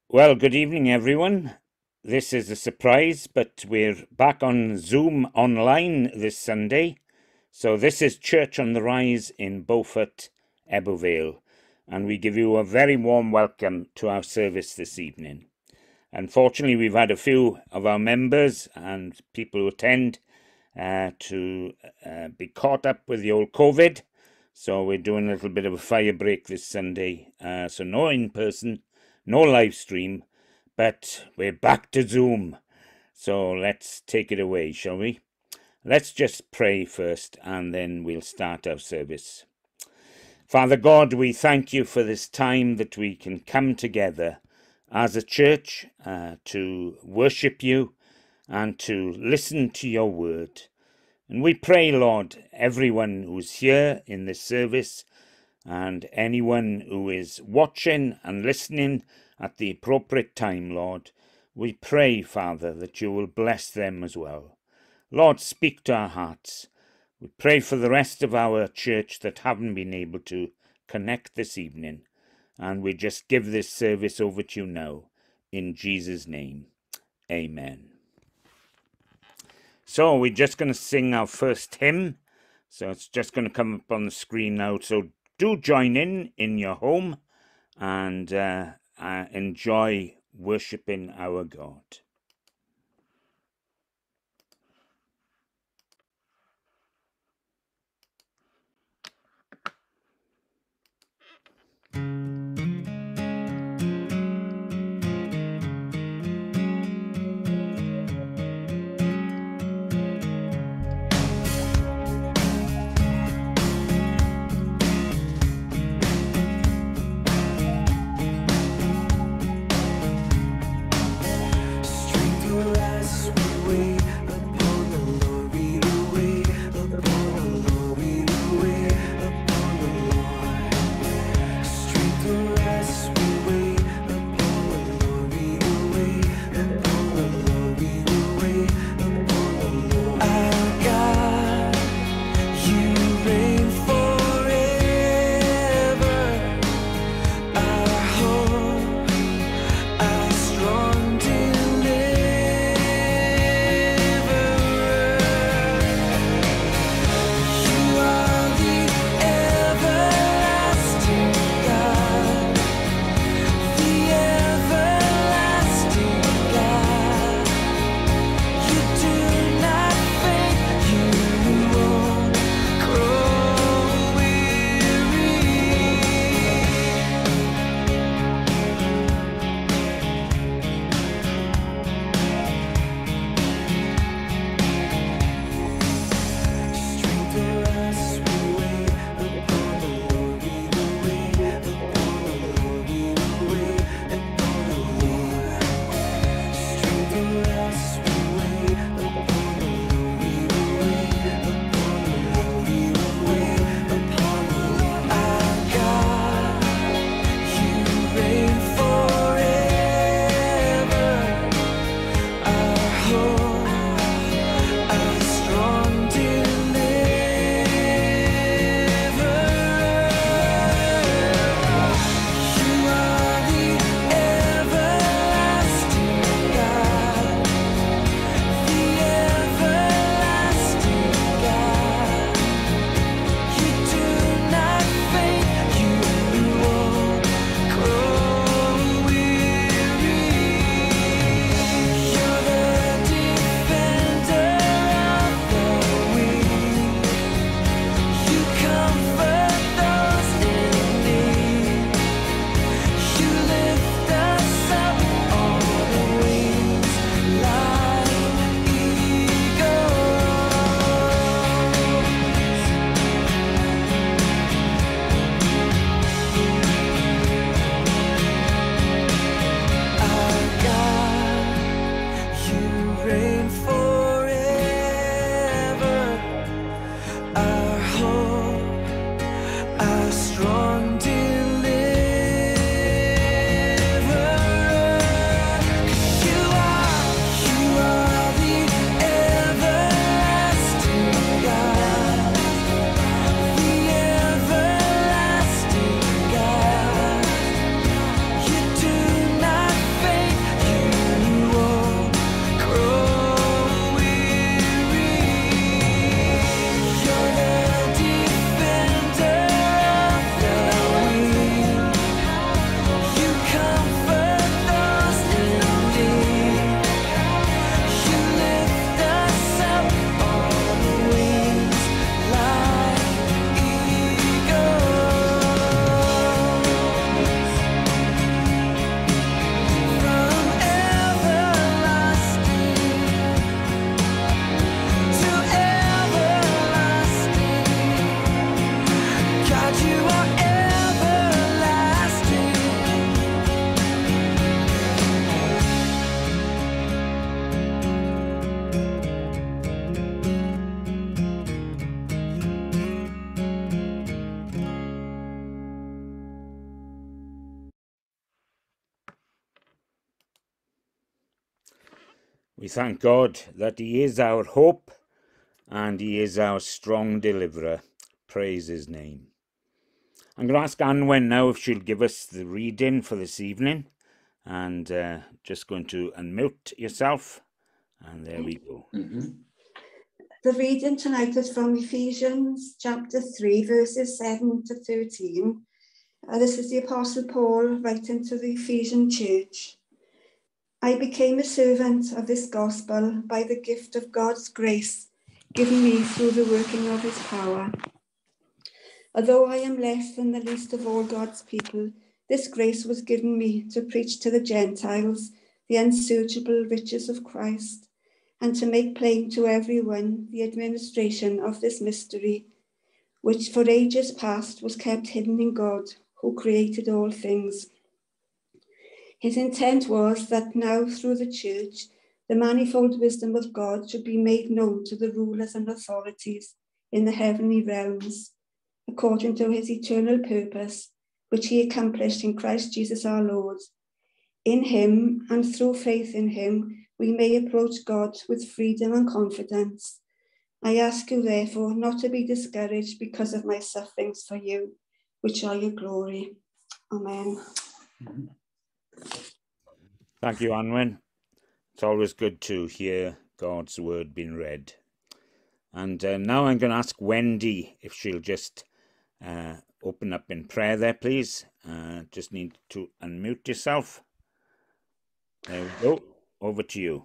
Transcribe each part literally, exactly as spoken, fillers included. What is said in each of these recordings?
Well, good evening, everyone. This is a surprise, but we're back on Zoom online this Sunday. So this is Church on the Rise in Beaufort, Ebbw and we give you a very warm welcome to our service this evening. Unfortunately, we've had a few of our members and people who attend uh, to uh, be caught up with the old COVID. So we're doing a little bit of a fire break this Sunday. Uh, so no in-person, no live stream, but we're back to Zoom. So let's take it away, shall we? Let's just pray first, and then we'll start our service. Father God, we thank you for this time that we can come together as a church uh, to worship you and to listen to your word. And we pray, Lord, everyone who's here in this service and anyone who is watching and listening at the appropriate time, Lord, we pray, Father, that you will bless them as well. Lord, speak to our hearts. We pray for the rest of our church that haven't been able to connect this evening. And we just give this service over to you now. In Jesus' name, amen. So we're just going to sing our first hymn. So it's just going to come up on the screen now. So do join in in your home and uh, uh, enjoy worshiping our God. We thank God that he is our hope and he is our strong deliverer. Praise his name. I'm going to ask Anwen now if she'll give us the reading for this evening. And uh, just going to unmute yourself. And there we go. Mm-hmm. The reading tonight is from Ephesians chapter three, verses seven to thirteen. Uh, this is the Apostle Paul writing to the Ephesian church. I became a servant of this gospel by the gift of God's grace given me through the working of his power. Although I am less than the least of all God's people, this grace was given me to preach to the Gentiles the unsearchable riches of Christ, and to make plain to everyone the administration of this mystery, which for ages past was kept hidden in God, who created all things. His intent was that now, through the church, the manifold wisdom of God should be made known to the rulers and authorities in the heavenly realms, according to his eternal purpose, which he accomplished in Christ Jesus our Lord. In him, and through faith in him, we may approach God with freedom and confidence. I ask you, therefore, not to be discouraged because of my sufferings for you, which are your glory. Amen. Thank you, Anwen. It's always good to hear God's word being read. And uh, now I'm going to ask Wendy if she'll just uh, open up in prayer there, please. Uh, just need to unmute yourself. There we go. Over to you.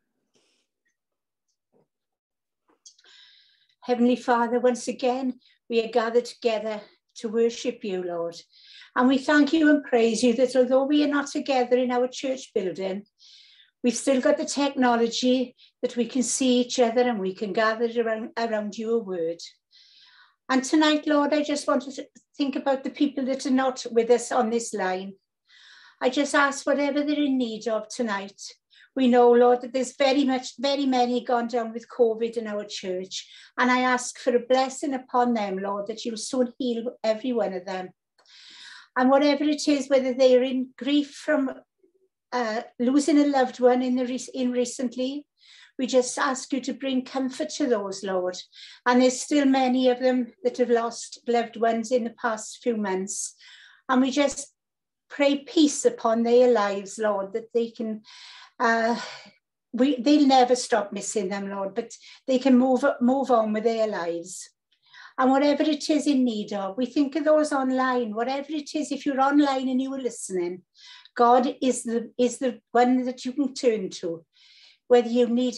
Heavenly Father, once again, we are gathered together to worship you, Lord. And we thank you and praise you that although we are not together in our church building, we've still got the technology that we can see each other and we can gather around, around your word. And tonight, Lord, I just wanted to think about the people that are not with us on this line. I just ask whatever they're in need of tonight. We know, Lord, that there's very much, very many gone down with COVID in our church. And I ask for a blessing upon them, Lord, that you'll soon heal every one of them. And whatever it is, whether they are in grief from uh, losing a loved one in, the in recently, we just ask you to bring comfort to those, Lord. And there's still many of them that have lost loved ones in the past few months. And we just pray peace upon their lives, Lord, that they can, uh, we, they'll never stop missing them, Lord, but they can move, move on with their lives. And whatever it is in need of, we think of those online, whatever it is, if you're online and you were listening, God is the, is the one that you can turn to. Whether you need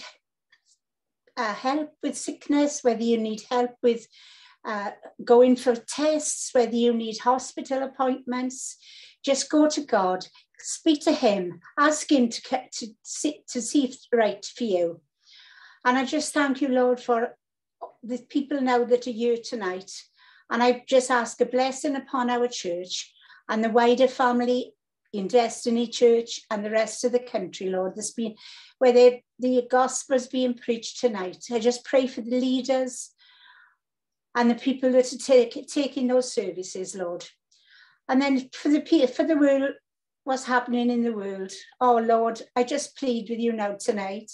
uh, help with sickness, whether you need help with uh, going for tests, whether you need hospital appointments, just go to God, speak to him, ask him to, to, see, to see if it's right for you. And I just thank you, Lord, for the people now that are here tonight. And I just ask a blessing upon our church and the wider family in Destiny Church and the rest of the country, Lord. There's been, where they, the gospel is being preached tonight. I just pray for the leaders and the people that are take, taking those services, Lord. And then for the, for the world, what's happening in the world. Oh, Lord, I just plead with you now tonight.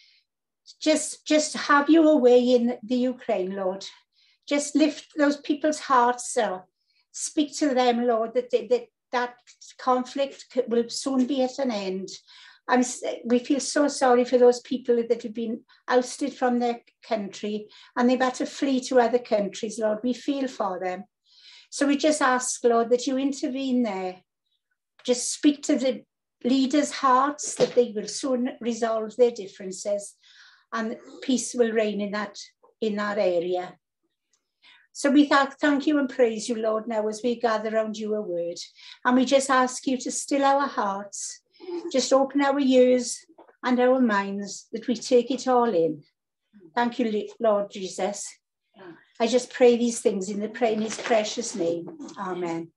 Just, just have your way in the Ukraine, Lord. Just lift those people's hearts up. Speak to them, Lord, that, they, that that conflict will soon be at an end. I'm, we feel so sorry for those people that have been ousted from their country and they've had to flee to other countries, Lord. We feel for them. So we just ask, Lord, that you intervene there. Just speak to the leaders' hearts that they will soon resolve their differences and peace will reign in that, in that area. So we th- thank you and praise you, Lord, now as we gather around your word. And we just ask you to still our hearts, just open our ears and our minds that we take it all in. Thank you, Lord Jesus. I just pray these things in the pray in his precious name. Amen.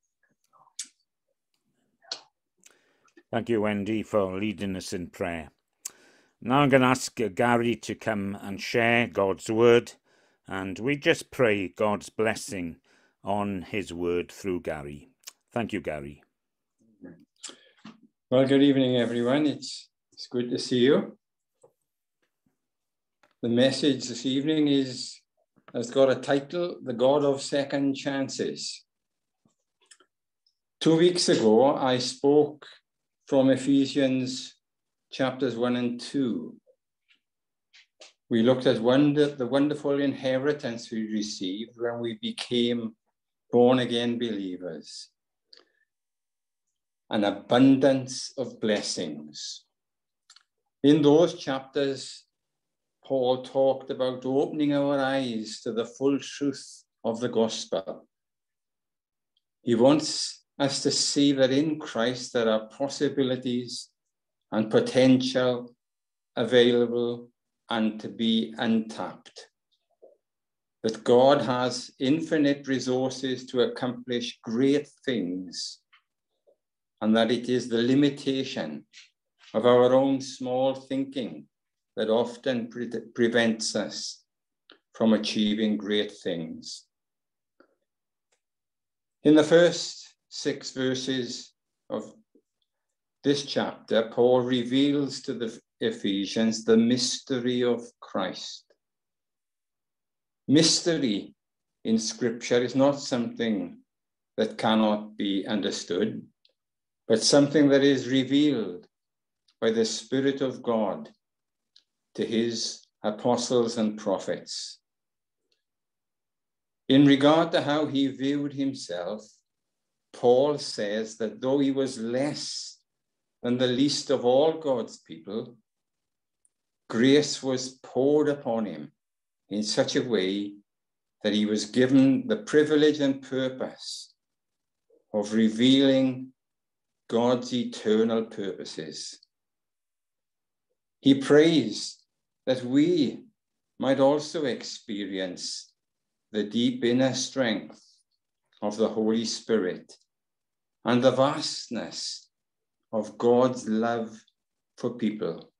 Thank you, Wendy, for leading us in prayer. Now I'm going to ask Gary to come and share God's word. And we just pray God's blessing on his word through Gary. Thank you, Gary. Well, good evening, everyone. It's, it's good to see you. The message this evening is has got a title, The God of Second Chances. Two weeks ago, I spoke from Ephesians chapters one and two. We looked at wonder, the wonderful inheritance we received when we became born-again believers. An abundance of blessings. In those chapters, Paul talked about opening our eyes to the full truth of the gospel. He wants us to see that in Christ there are possibilities and potential available and to be untapped. That God has infinite resources to accomplish great things, and that it is the limitation of our own small thinking that often pre prevents us from achieving great things. In the first six verses of this chapter, Paul reveals to the Ephesians the mystery of Christ. Mystery in Scripture is not something that cannot be understood, but something that is revealed by the Spirit of God to his apostles and prophets. In regard to how he viewed himself, Paul says that though he was less than the least of all God's people, grace was poured upon him in such a way that he was given the privilege and purpose of revealing God's eternal purposes. He prays that we might also experience the deep inner strength of the Holy Spirit and the vastness of God's love for people.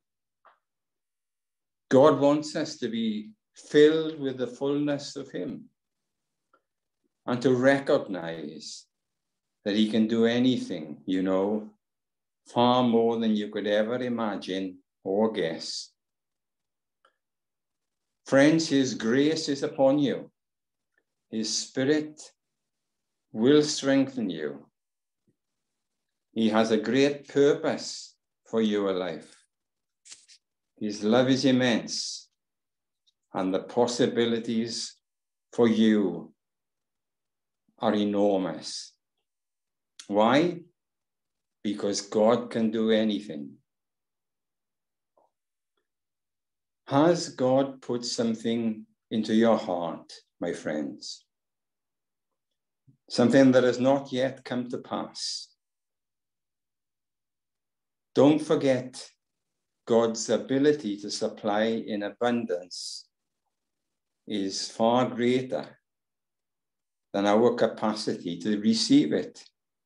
God wants us to be filled with the fullness of him and to recognize that he can do anything, you know, far more than you could ever imagine or guess. Friends, his grace is upon you. His Spirit will strengthen you. He has a great purpose for your life. His love is immense, and the possibilities for you are enormous. Why? Because God can do anything. Has God put something into your heart, my friends? Something that has not yet come to pass. Don't forget God's ability to supply in abundance is far greater than our capacity to receive it.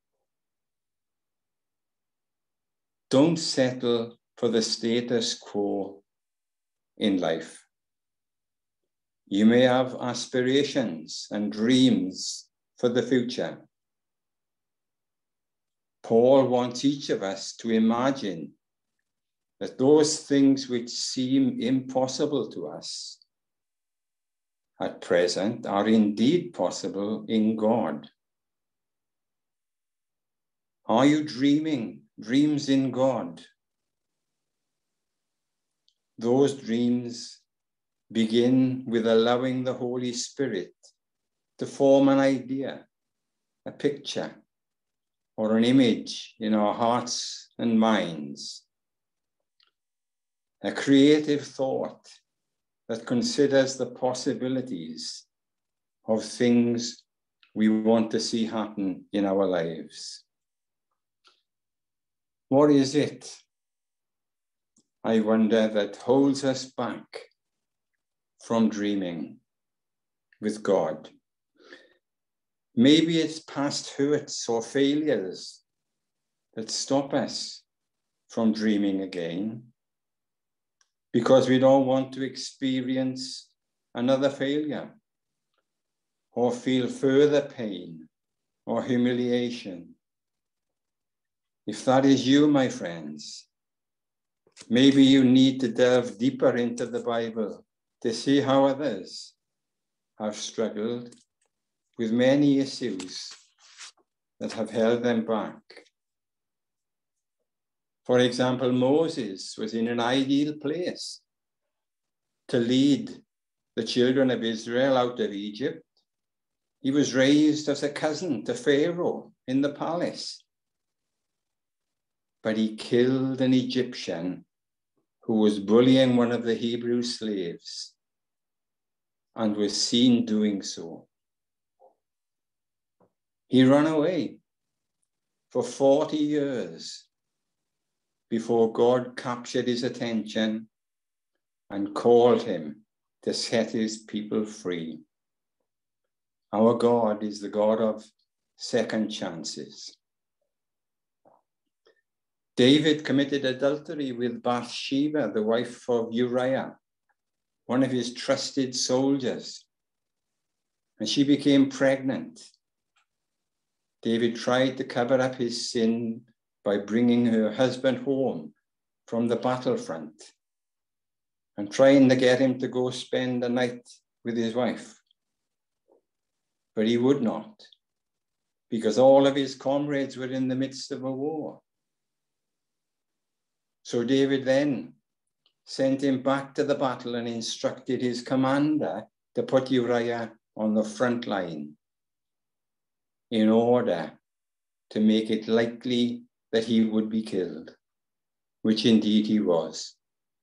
Don't settle for the status quo in life. You may have aspirations and dreams for the future. Paul wants each of us to imagine that those things which seem impossible to us at present are indeed possible in God. Are you dreaming dreams in God? Those dreams begin with allowing the Holy Spirit to form an idea, a picture, or an image in our hearts and minds. A creative thought that considers the possibilities of things we want to see happen in our lives. What is it, I wonder, that holds us back from dreaming with God? Maybe it's past hurts or failures that stop us from dreaming again, because we don't want to experience another failure or feel further pain or humiliation. If that is you, my friends, Maybe you need to delve deeper into the Bible to see how others have struggled with many issues that have held them back. For example, Moses was in an ideal place to lead the children of Israel out of Egypt. He was raised as a cousin to Pharaoh in the palace. But he killed an Egyptian who was bullying one of the Hebrew slaves and was seen doing so. He ran away for forty years before God captured his attention and called him to set his people free. Our God is the God of second chances. David committed adultery with Bathsheba, the wife of Uriah, one of his trusted soldiers, and she became pregnant. David tried to cover up his sin by bringing her husband home from the battlefront and trying to get him to go spend the night with his wife. But he would not, because all of his comrades were in the midst of a war. So David then sent him back to the battle and instructed his commander to put Uriah on the front line in order to make it likely that he would be killed, which indeed he was.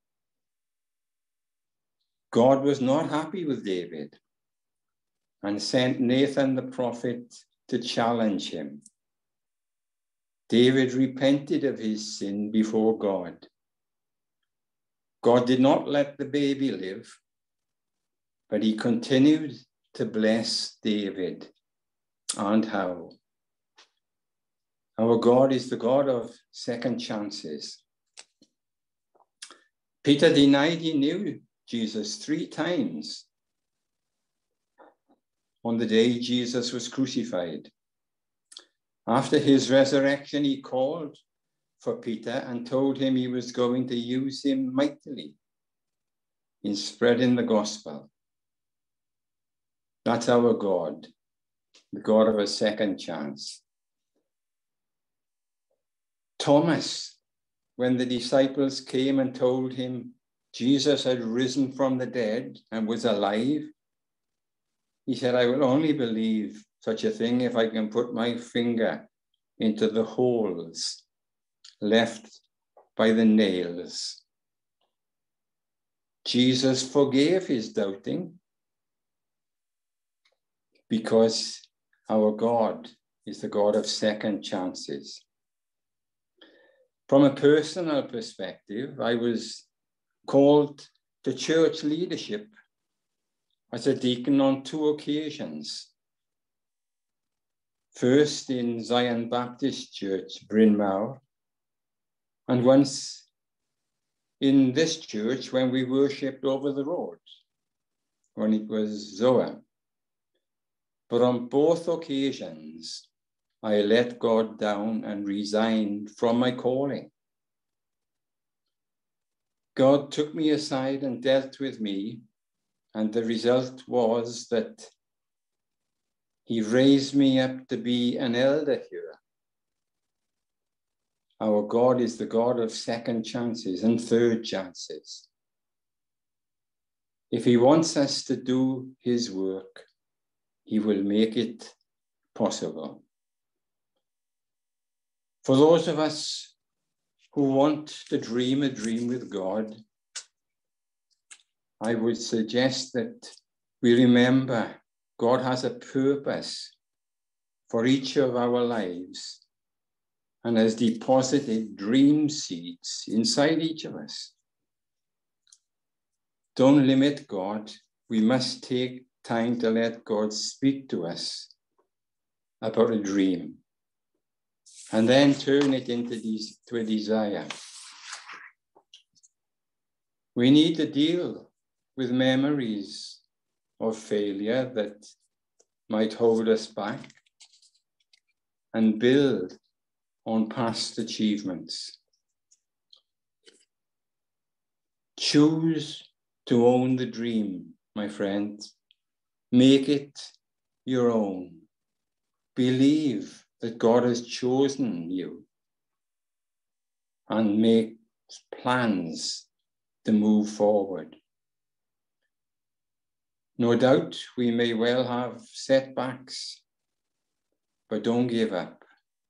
God was not happy with David and sent Nathan the prophet to challenge him. David repented of his sin before God. God did not let the baby live, but he continued to bless David. And how? Our God is the God of second chances. Peter denied he knew Jesus three times on the day Jesus was crucified. After his resurrection, he called for Peter and told him he was going to use him mightily in spreading the gospel. That's our God, the God of a second chance. Thomas, when the disciples came and told him Jesus had risen from the dead and was alive, he said, I will only believe such a thing if I can put my finger into the holes left by the nails. Jesus forgave his doubting because our God is the God of second chances. From a personal perspective, I was called to church leadership as a deacon on two occasions. First in Zion Baptist Church, Bryn Mawr, and once in this church when we worshipped over the road, when it was Zoe. But on both occasions, I let God down and resigned from my calling. God took me aside and dealt with me, and the result was that he raised me up to be an elder here. Our God is the God of second chances and third chances. If he wants us to do his work, he will make it possible. For those of us who want to dream a dream with God, I would suggest that we remember God has a purpose for each of our lives and has deposited dream seeds inside each of us. Don't limit God. We must take time to let God speak to us about a dream and then turn it into these, to a desire. We need to deal with memories of failure that might hold us back and build on past achievements. Choose to own the dream, my friend. Make it your own. Believe that God has chosen you and make plans to move forward. No doubt we may well have setbacks, but don't give up.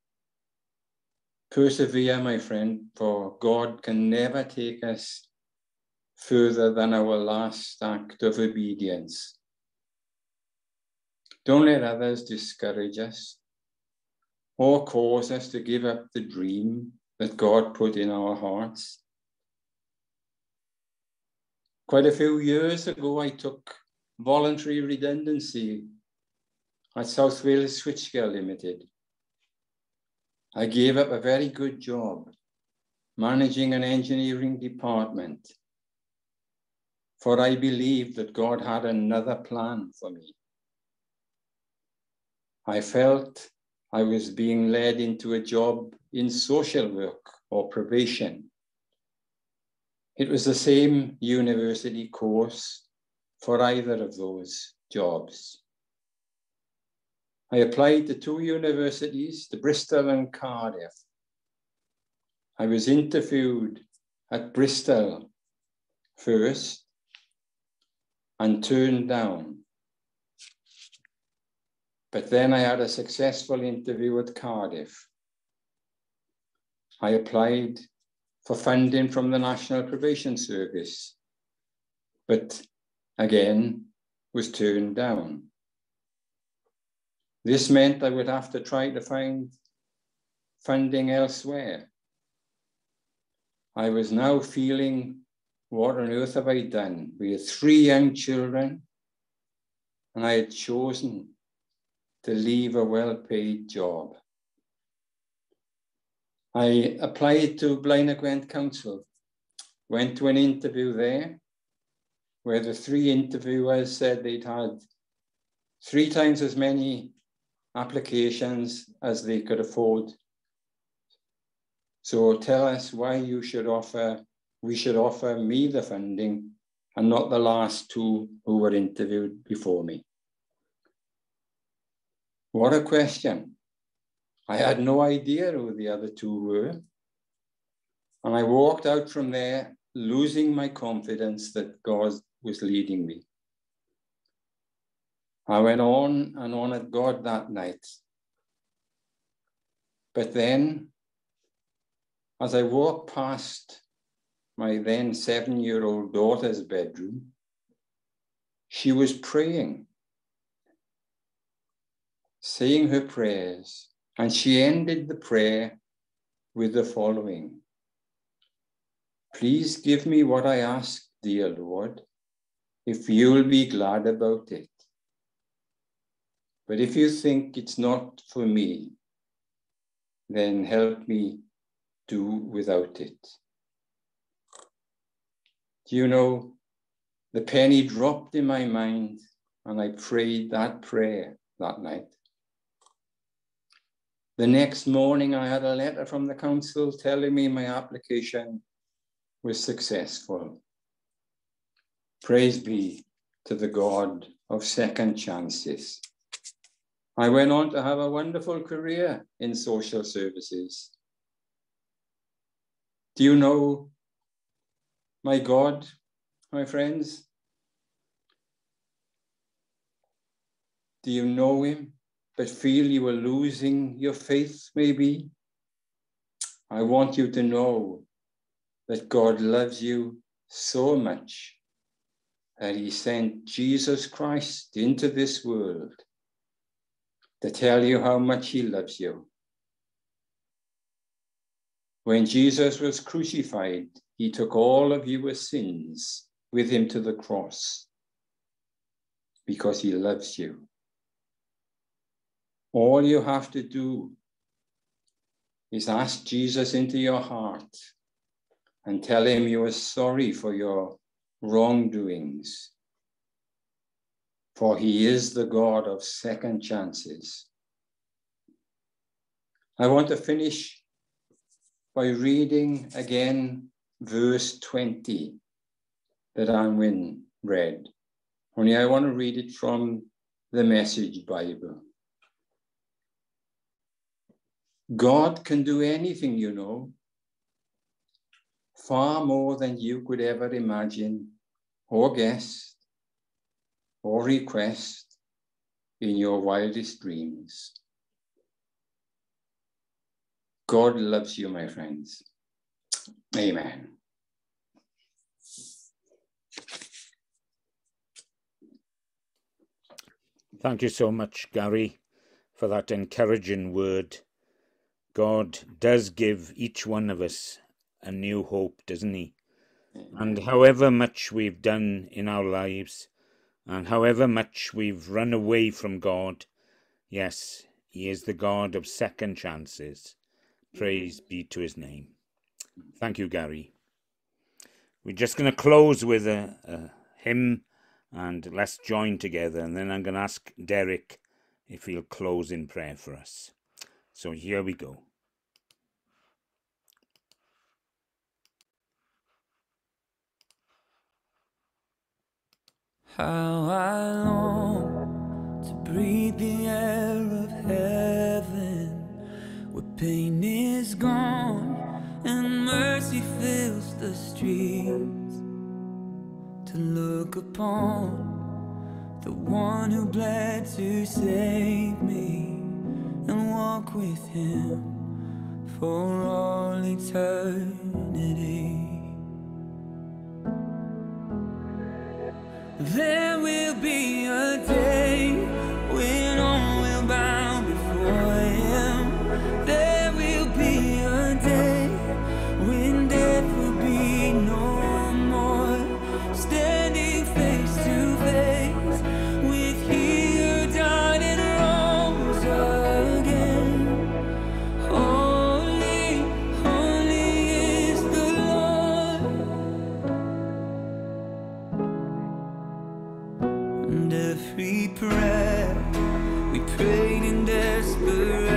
Persevere, my friend, for God can never take us further than our last act of obedience. Don't let others discourage us or cause us to give up the dream that God put in our hearts. Quite a few years ago, I took voluntary redundancy at South Wales Switchgear Limited. I gave up a very good job managing an engineering department, for I believed that God had another plan for me. I felt I was being led into a job in social work or probation. It was the same university course for either of those jobs. I applied to two universities, the Bristol and Cardiff. I was interviewed at Bristol first and turned down. But then I had a successful interview at Cardiff. I applied for funding from the National Probation Service, but again was turned down. This meant I would have to try to find funding elsewhere. I was now feeling, what on earth have I done? We had three young children, and I had chosen to leave a well-paid job. I applied to Blaenau Gwent Council, went to an interview there, where the three interviewers said they'd had three times as many applications as they could afford. So tell us why you should offer, we should offer me the funding and not the last two who were interviewed before me. What a question. I had no idea who the other two were. And I walked out from there losing my confidence that God was leading me. I went on and on at God that night. But then, as I walked past my then seven-year-old daughter's bedroom, she was praying, saying her prayers, and she ended the prayer with the following: "Please give me what I ask, dear Lord, if you'll be glad about it. But if you think it's not for me, then help me do without it." Do you know, the penny dropped in my mind, and I prayed that prayer that night. The next morning, I had a letter from the council telling me my application was successful. Praise be to the God of second chances. I went on to have a wonderful career in social services. Do you know my God, my friends? Do you know him, but feel you are losing your faith maybe? I want you to know that God loves you so much that he sent Jesus Christ into this world to tell you how much he loves you. When Jesus was crucified, he took all of your sins with him to the cross because he loves you. All you have to do is ask Jesus into your heart and tell him you are sorry for your wrongdoings. For he is the God of second chances. I want to finish by reading again verse twenty that Anwen read. Only I want to read it from the Message Bible. God can do anything, you know, far more than you could ever imagine or guess or request in your wildest dreams. God loves you, my friends. Amen. Thank you so much, Gary, for that encouraging word. God does give each one of us a new hope, doesn't he? Amen. And however much we've done in our lives, and however much we've run away from God, yes, he is the God of second chances. Praise be to his name. Thank you, Gary. We're just going to close with a, a hymn, and let's join together, and then I'm going to ask Derek if he'll close in prayer for us. So here we go. How I long to breathe the air of heaven, where pain is gone and mercy fills the streets, to look upon the one who bled to save me and walk with him for all eternity. There will be a day when all will bow before him. There will be a day when death will be no more, standing face to face with he who died and rose again. Holy, holy is the Lord. And every prayer we prayed in desperation,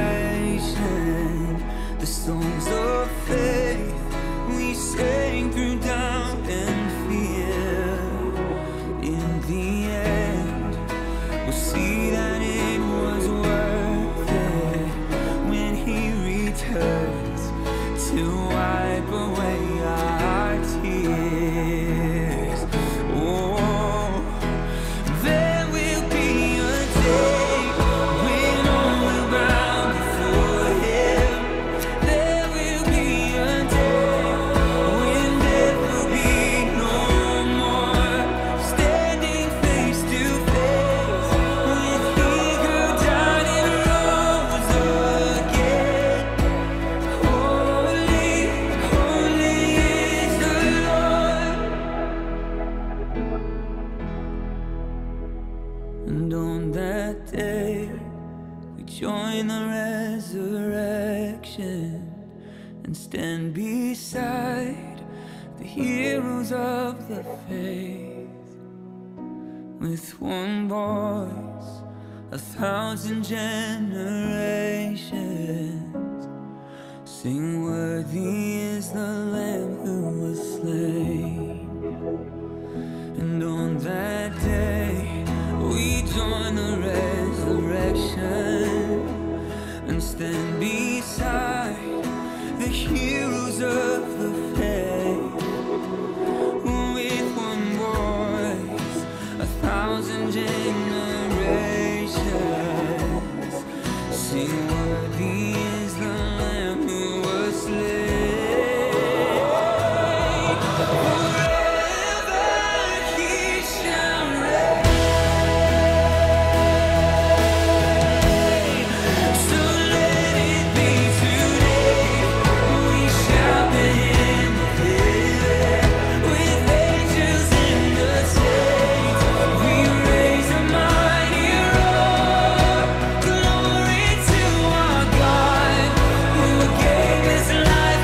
the songs of faith we sang through doubt and fear, in the end we'll see that it was worth it when he returns to wipe away our tears. Oh, and on that day we join the resurrection and stand beside the heroes of the faith. With one voice, a thousand generations sing, worthy is the Lamb who was slain. And on that day we join the resurrection and stand beside the heroes of the faith. With one voice, a thousand generations sing, worthy is the Lamb who was slain. Life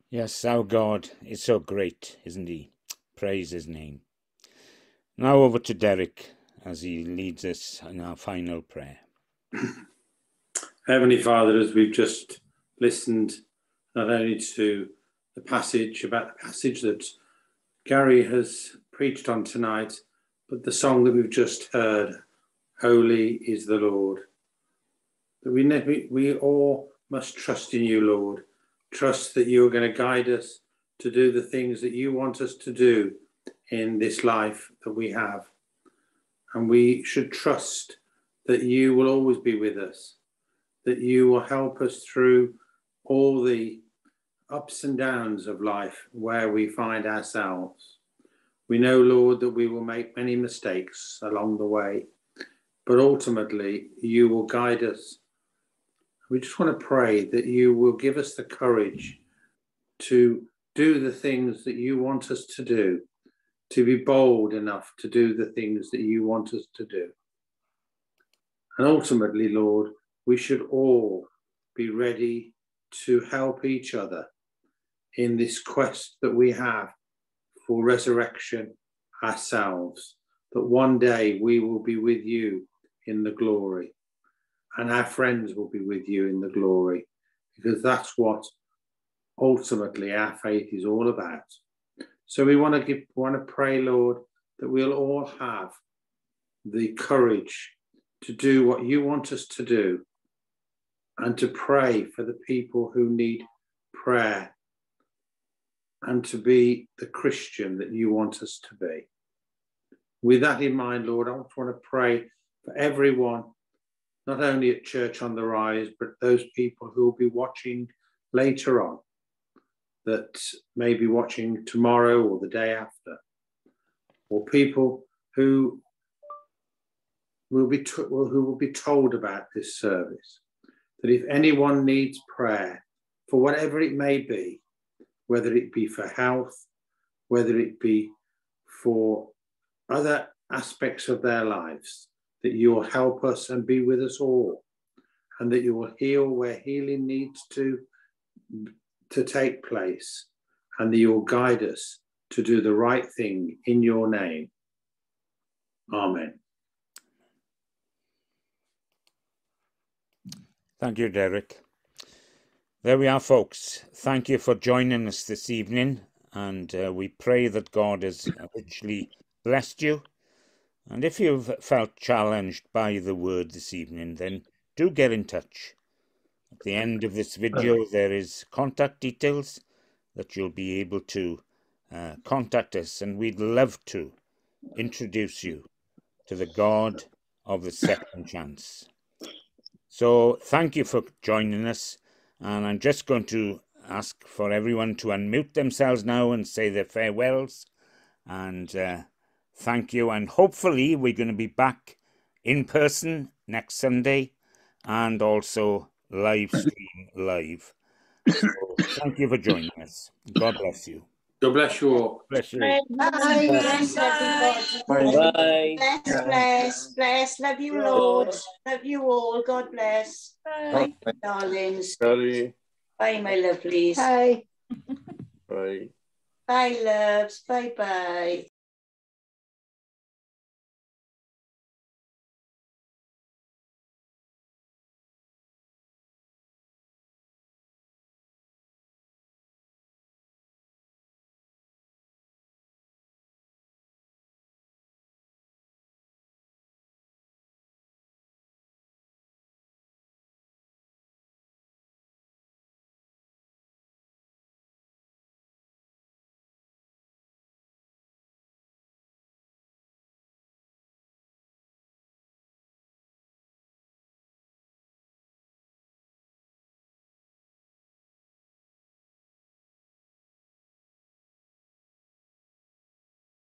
Yes, our God is so great, isn't he? Praise his name. Now over to Derek as he leads us in our final prayer. Heavenly Father, as we've just listened not only to the passage about the passage that Gary has preached on tonight, but the song that we've just heard, Holy is the Lord. That we, never, we all must trust in you, Lord. Trust that you're going to guide us to do the things that you want us to do in this life that we have. And we should trust that you will always be with us, that you will help us through all the ups and downs of life where we find ourselves. We know, Lord, that we will make many mistakes along the way, but ultimately you will guide us. We just want to pray that you will give us the courage to do the things that you want us to do, to be bold enough to do the things that you want us to do. And ultimately, Lord, we should all be ready to help each other in this quest that we have for resurrection ourselves, that one day we will be with you in the glory and our friends will be with you in the glory, because that's what ultimately our faith is all about. So we want to give, want to pray, Lord, that we'll all have the courage to do what you want us to do and to pray for the people who need prayer and to be the Christian that you want us to be. With that in mind, Lord, I want to pray for everyone, not only at Church on the Rise, but those people who will be watching later on, that may be watching tomorrow or the day after, or people who will be to- who will be told about this service, that if anyone needs prayer for whatever it may be, whether it be for health, whether it be for other aspects of their lives, that you will help us and be with us all, and that you will heal where healing needs to, to take place, and that you will guide us to do the right thing in your name. Amen. Thank you, Derek. There we are, folks. Thank you for joining us this evening, and uh, we pray that God has richly blessed you. And if you've felt challenged by the word this evening, then do get in touch. At the end of this video, there is contact details that you'll be able to uh, contact us, and we'd love to introduce you to the God of the second chance. So thank you for joining us, and I'm just going to ask for everyone to unmute themselves now and say their farewells, and uh, thank you. And hopefully we're going to be back in person next Sunday and also live stream live. So thank you for joining us. God bless you. God bless you all. Bless you. Bye. Bless everybody. Bye. Bless, bless, bless. Love you, Lord. Love you all. God bless. Bye, darlings. Sorry. Bye, my lovelies. Bye. Bye. Bye, loves. Bye-bye.